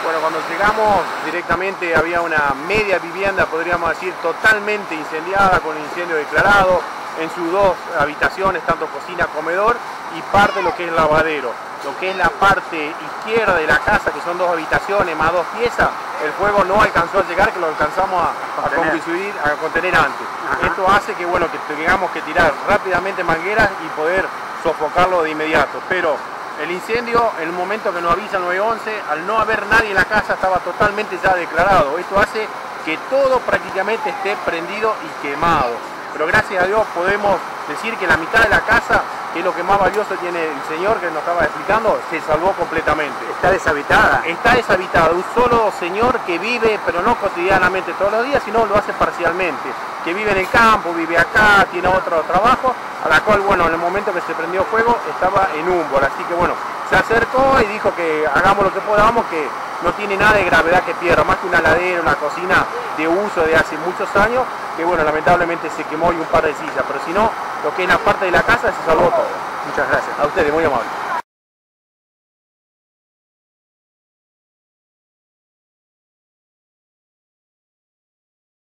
Bueno, cuando llegamos directamente había una media vivienda, podríamos decir, totalmente incendiada, con incendio declarado, en sus dos habitaciones, tanto cocina, comedor, y parte de lo que es lavadero. Lo que es la parte izquierda de la casa, que son dos habitaciones más dos piezas, el fuego no alcanzó a llegar, que lo alcanzamos a contener antes. Ajá. Esto hace que, bueno, que tengamos que tirar rápidamente mangueras y poder sofocarlo de inmediato. Pero el incendio, en el momento que nos avisa 911, al no haber nadie en la casa, estaba totalmente ya declarado. Esto hace que todo prácticamente esté prendido y quemado. Pero gracias a Dios podemos decir que la mitad de la casa, que es lo que más valioso tiene el señor que nos estaba explicando, se salvó completamente. ¿Está deshabitada? Está deshabitada. Un solo señor que vive, pero no cotidianamente todos los días, sino lo hace parcialmente. Que vive en el campo, vive acá, tiene otro trabajo, a la cual, bueno, en el momento que se prendió fuego estaba en Humboldt. Así que, bueno, se acercó y dijo que hagamos lo que podamos, que no tiene nada de gravedad que pierda, más que una ladera, una cocina de uso de hace muchos años, que bueno, lamentablemente se quemó y un par de sillas, pero si no, lo que es la parte de la casa se salvó todo. Muchas gracias. A ustedes, muy amables.